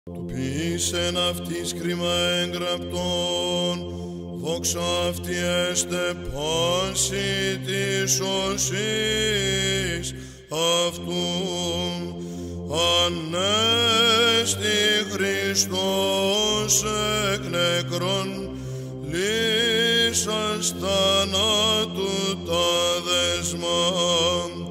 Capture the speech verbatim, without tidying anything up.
Του ποιήσεν αυτής κρίμα εγγραπτών, δόξα αυτή έστε πάση της σωσής αυτού. Ανέστη Χριστός εκ νεκρών, λύσας θανάτου τα δεσμά.